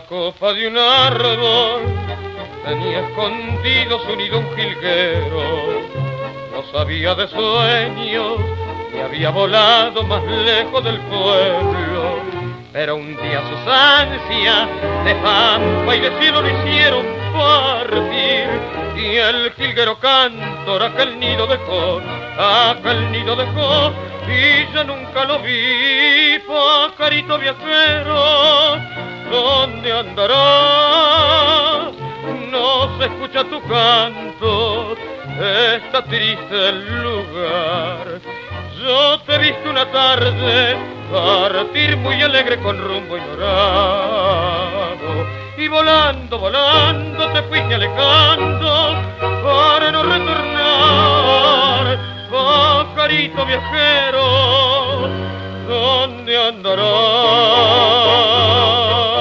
copa de un árbol tenía escondido su nido un jilguero. No sabía de sueños ni había volado más lejos del pueblo. Pero un día sus ansias de pampa y de cielo lo hicieron partir, y el jilguero cantor aquel nido dejó, y yo nunca lo vi. Pajarito viajero, ¿dónde andarás? No se escucha tu canto, está triste el lugar. Yo te he visto una tarde partir muy alegre con rumbo ignorado, y volando, volando te fuiste alejando para no retornar. Pajarito viajero, ¿dónde andarás?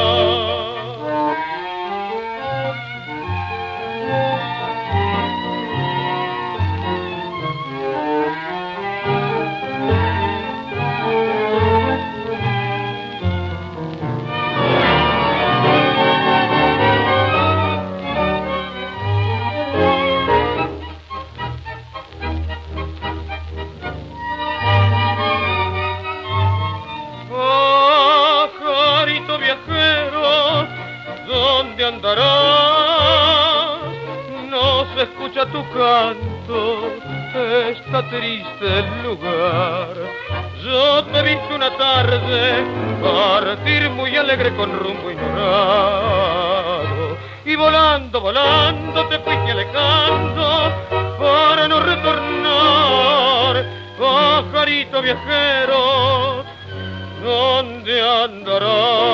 Andarás, no se escucha tu canto, está triste el lugar. Yo te he visto una tarde partir muy alegre con rumbo ignorado, y volando, volando te fuiste alejando para no retornar. Pajarito viajero, ¿dónde andarás?